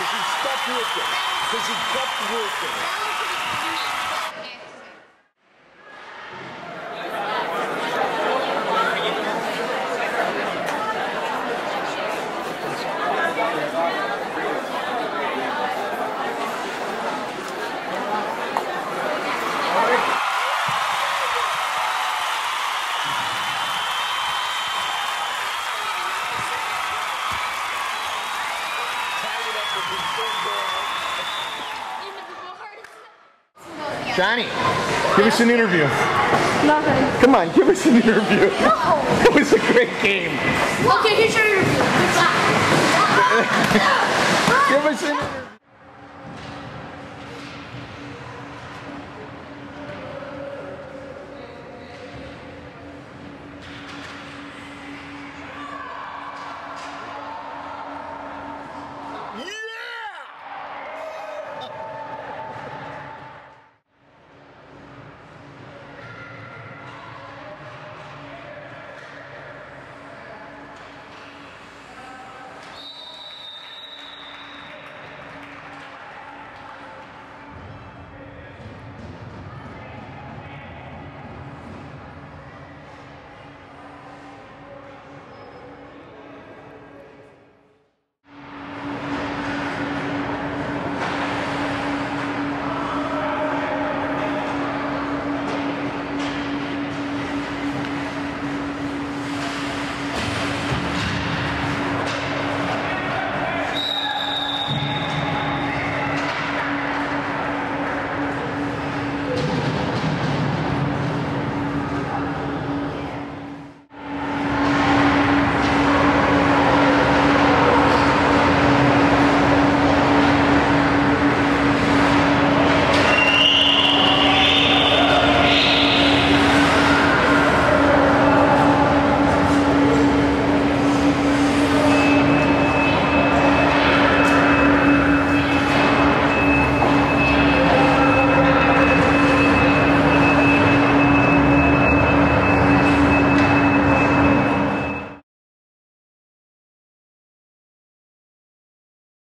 Because he stuck with it. Because he kept working. Johnny, give us an interview. Nothing. Come on, give us an interview. No. It was a great game. Okay, here's your interview. Give us an interview. Yeah!